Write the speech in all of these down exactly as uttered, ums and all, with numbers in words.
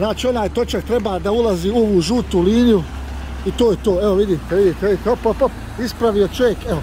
Znači onaj točak treba da ulazi u ovu žutu liniju i to je to. Evo vidite, vidite, vidite, hop, hop, hop, ispravio čovjek, evo.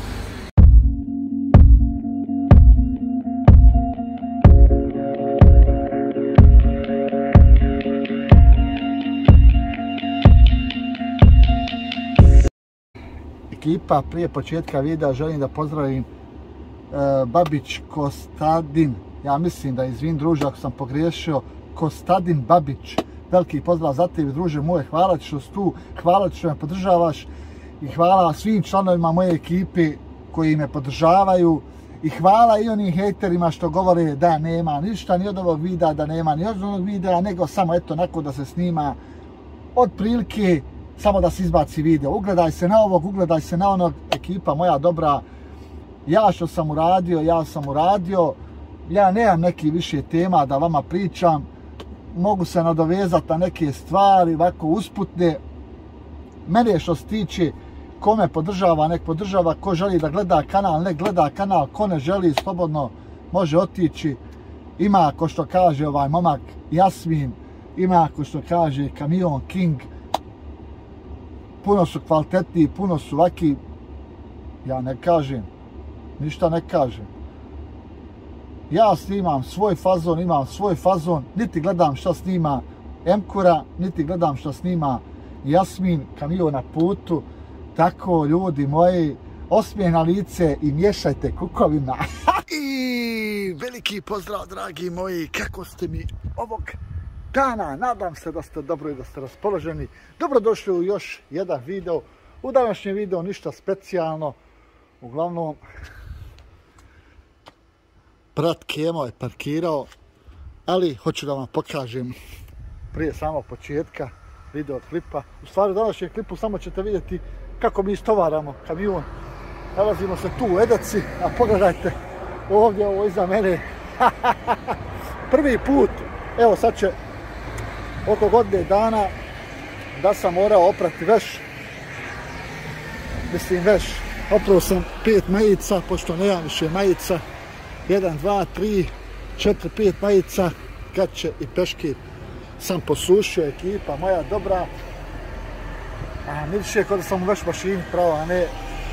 Ekipa, prije početka videa želim da pozdravim e, Babić Kostadin. Ja mislim da, izvin druže ako sam pogriješio, Kostadin Babić. Veliki pozdrav za tebi druže moj, hvala ti što si tu, hvala ti što me podržavaš i hvala svim članovima moje ekipe koji me podržavaju i hvala i onim hejterima što govore da nema ništa ni od ovog videa, da nema ni od ovog videa, nego samo eto onako da se snima od prilike, samo da se izbaci video. Ugledaj se na ovog, ugledaj se na onog, ekipa moja dobra, ja što sam uradio, ja sam uradio, ja nemam neki više tema da vama pričam, mogu se nadovezati na neke stvari, ovako usputne. Mene što se tiče, ko me podržava, nek podržava, ko želi da gleda kanal, nek gleda kanal, ko ne želi, slobodno može otići. Ima, ko što kaže ovaj momak Jasmin, ima, ko što kaže Kamion King, puno su kvalitetniji, puno su ovaki, ja ne kažem, ništa ne kažem. Ja snimam svoj fazon, imam svoj fazon, niti gledam šta snima Emkura, niti gledam šta snima Jasmin, Kamion na putu. Tako, ljudi moji, osmijeh na lice i miješajte kukovina. I veliki pozdrav, dragi moji, kako ste mi ovog dana, nadam se da ste dobro i da ste raspoloženi. Dobrodošli u još jedan video. U današnjem videu ništa specijalno, uglavnom brat Kemo je parkirao, ali hoću da vam pokažem prije samog početka video klipa. U stvari u današnjem klipu samo ćete vidjeti kako mi istovaramo kamion. Nalazimo se tu u Edaci, a pogledajte ovdje ovo iza mene. Prvi put, evo sad će oko godine dana da sam morao oprati veš. Mislim veš, oprao sam pet majica, pošto nemam više majica. jedan, dva, tri, četiri, pet majica, gaće i peške sam posušio, ekipa moja dobra. A miriše kod da sam u veš mašini pravo, a ne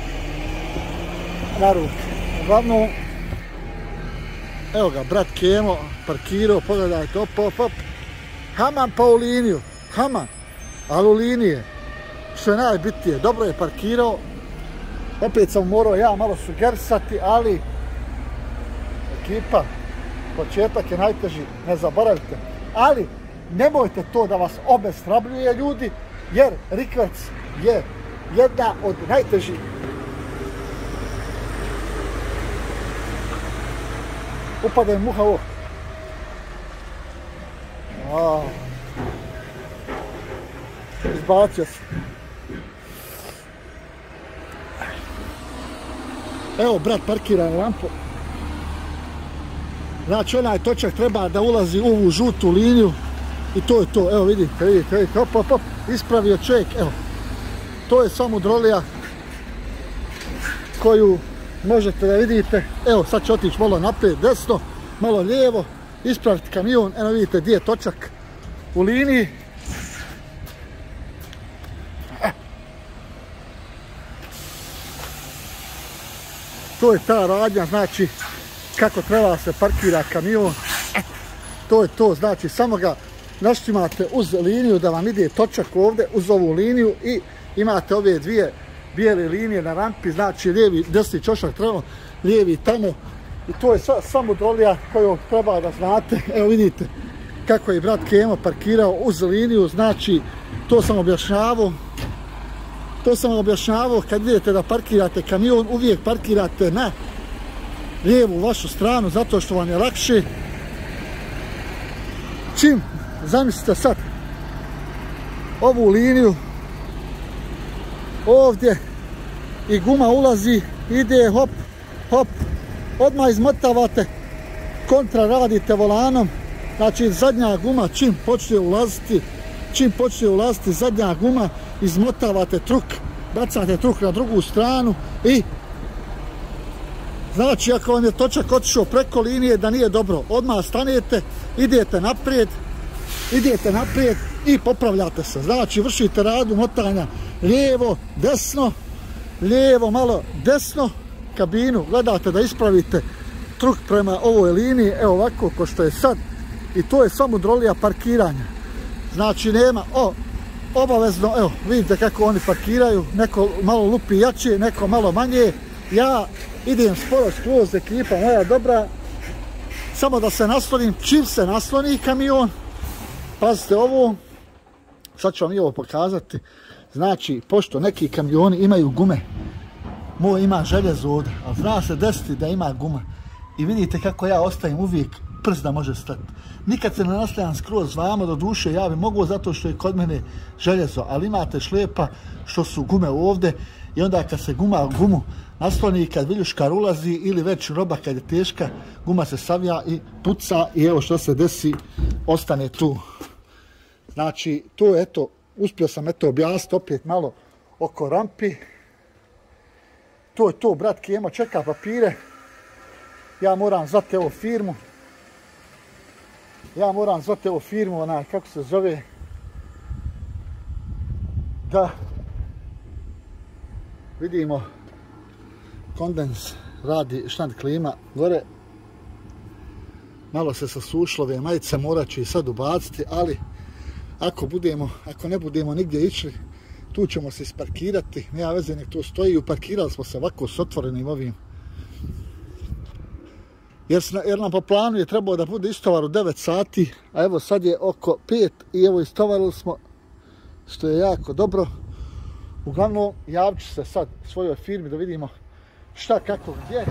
na ruke. Uglavnom, evo ga, brat Kemo parkirao, pogledajte, op, op, op. Haman pa u liniju, haman, ali u linije, što je najbitnije, dobro je parkirao. Opet sam morao ja malo sugerisati, ali ekipa, početak je najteži, ne zaboravite. Ali nemojte to da vas obeshrabljuje, ljudi, jer rikverc je jedna od najtežih. Upada je muha u oko. Izbacio se. Evo, brat parkira na lampu. Znači onaj točak treba da ulazi u ovu žutu liniju i to je to. Evo vidite, vidite, vidite, hop, hop, hop, ispravio čovjek, evo. To je samo drolija koju možete da vidite. Evo sad će otići malo naprijed, desno, malo lijevo, ispraviti kamion. Evo vidite gdje je točak u liniji. To je ta radnja, znači kako treba se parkira kamion. To je to, znači samo ga naštimate uz liniju da vam ide točak ovdje uz ovu liniju i imate ove dvije bijele linije na rampi, znači lijevi, desni čošak treba, lijevi tamo i to je samo drolija koju treba da znate. Evo vidite kako je brat Kemo parkirao uz liniju, znači to sam objašnjavao. To sam objašnjavao, kad idete da parkirate kamion, uvijek parkirate na lijevu vašu stranu, zato što vam je lakše. Čim zamislite sad ovu liniju ovdje i guma ulazi, ide hop, hop, odmah izmotavate, kontra radite volanom, znači zadnja guma čim počne ulaziti, čim počne ulaziti zadnja guma, izmotavate truk, bacate truk na drugu stranu i znači ako vam je točak otišao preko linije da nije dobro, odmah stanete, idete naprijed idete naprijed i popravljate se. Znači vršite radu motanja lijevo, desno, lijevo, malo desno, kabinu, gledate da ispravite truk prema ovoj liniji, evo ovako ko što je sad. I to je samo mudrolija parkiranja. Znači nema, o, obavezno, evo, vidite kako oni parkiraju, neko malo lupi jače, neko malo manje. Ja idem sporo skroz, ekipa moja dobra, samo da se naslonim, čim se nasloni kamion, pazite ovo, sad ću vam i ovo pokazati, znači, pošto neki kamioni imaju gume, moj ima željezo ovdje, ali zna se desiti da ima guma. I vidite kako ja ostavim uvijek prst da može stati. Nikad se ne nastavljam skroz vamo, do duše ja bi mogu zato što je kod mene željezo, ali imate šlepa što su gume ovdje i onda kad se guma gumu nasloni, kad viljuškar ulazi ili već roba kad je teška, guma se savija i puca i evo što se desi, ostane tu. Znači, to je eto, uspio sam eto objasniti opet malo oko rampi. To je to, brat Kemo čeka papire. Ja moram zvati evo firmu. Ja moram zvati evo firmu, onaj, kako se zove, da vidimo kondens radi štand klima gore. Malo se sasušilo, ove majice morat ću i sad ubaciti, ali ako budemo, ako ne budemo nigdje išli, tu ćemo se isparkirati, nema veze, nek tu stoji. Uparkirali smo se ovako s otvorenim ovim, jer, jer nam po planu je trebalo da bude istovar u devet sati, a evo sad je oko pet i evo istovarili smo, što je jako dobro. Uglavnom, javit ću se sad svojoj firmi da vidimo šta, kako, gdje.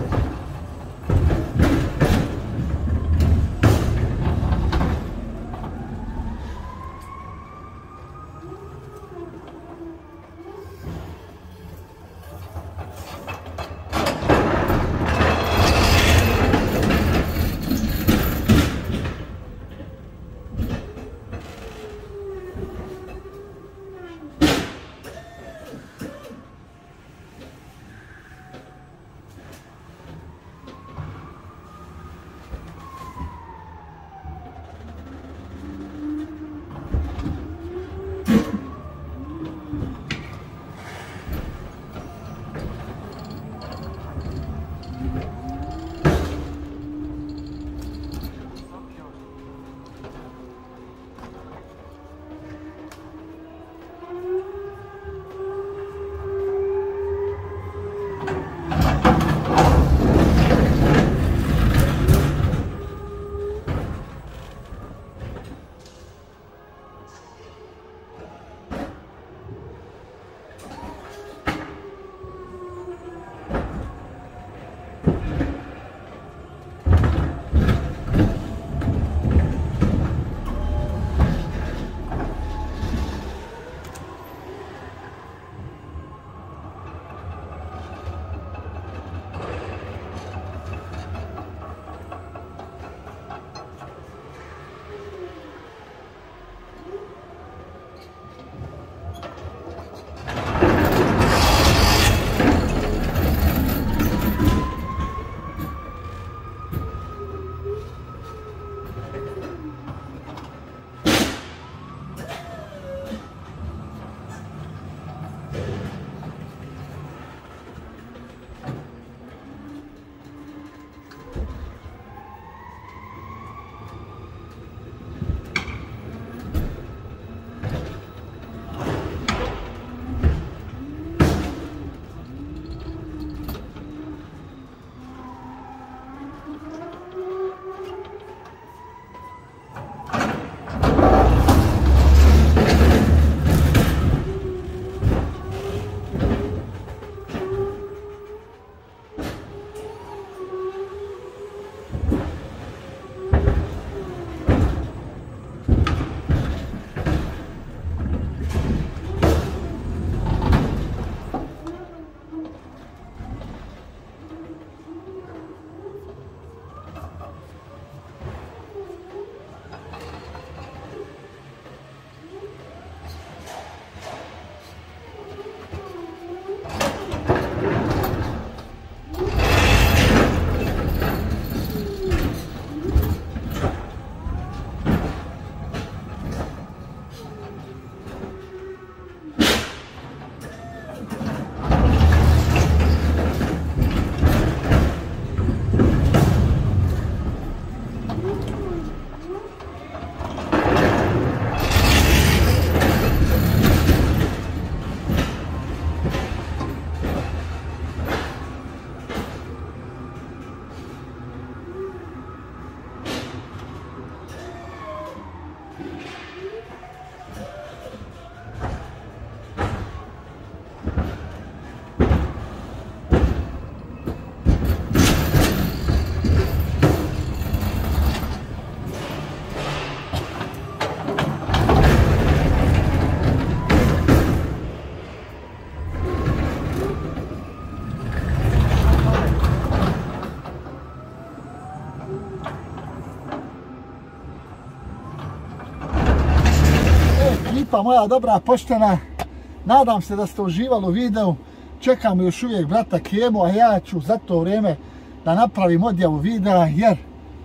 ekipa moja dobra, poštena. Nadam se da ste uživali u videu. Čekamo još uvijek brata Kemu, a ja ću za to vrijeme da napravim odjavu videa, jer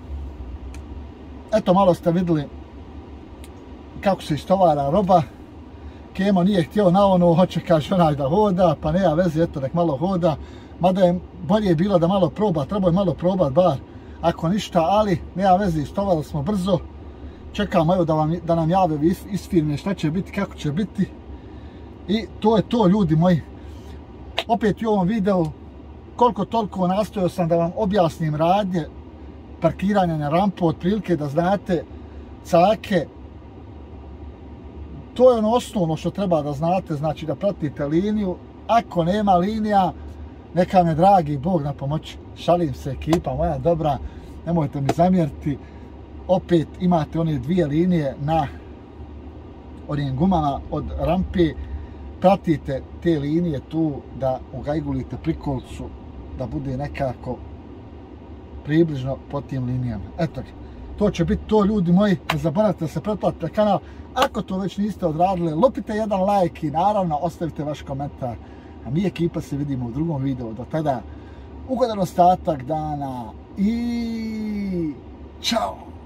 eto, malo ste vidjeli kako se istovara roba. Kemo nije htio na ono, hoće kaže onaj da hoda, pa nema veze, eto nek malo hoda. Mada je bolje bilo da malo proba, treba je malo probat bar, ako ništa, ali nema veze, istovali smo brzo. Čekamo evo da, vam, da nam jave iz, iz firme šta će biti, kako će biti. I to je to, ljudi moji. Opet u ovom videu, koliko toliko nastojao sam da vam objasnim radnje parkiranja na rampu, otprilike da znate cake. To je ono osnovno što treba da znate, znači da pratite liniju. Ako nema linija, neka me dragi Bog na pomoć. Šalim se, ekipa moja dobra, nemojte mi zamjeriti. Opet imate one dvije linije na onim gumama od rampe. Pratite te linije tu da ugajgulite prikolicu, da bude nekako približno po tim linijama. Eto, to će biti to, ljudi moji. Ne zaboravite da se pretplatite na kanal. Ako to već niste odradili, lupite jedan like i naravno ostavite vaš komentar. A mi ekipa se vidimo u drugom videu. Do tada, ugodan ostatak dana i čao!